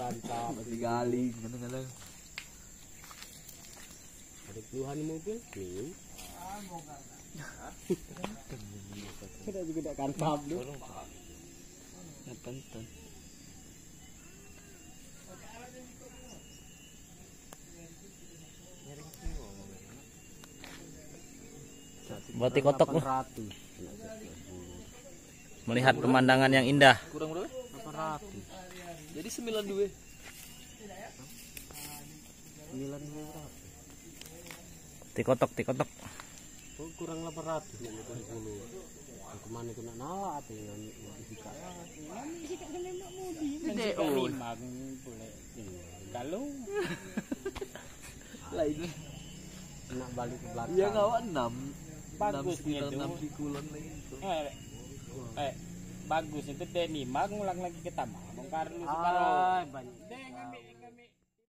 Mantap. Galing kadang-kadang. Ada keluhan mobil? Nih. Kita juga tidak kantap lu. Tonton. Berarti kotok lu. 800. Melihat pemandangan yang indah. Kurang berapa? 800. Jadi 92. 900. Tikotok. Oh, kurang 800 ya 20. Kemana kena nala ate dengan fisika. Fisika kan enak mudi. Gede, Oh, oh. limang boleh. Kalau Lain. nak balik ke belakang. Ya ngawak 6. Bagusnya itu. 6 pikulan lagi itu. Bagus itu Denny, ngulang lagi ke taman. Bongkar lu Ah, banyak.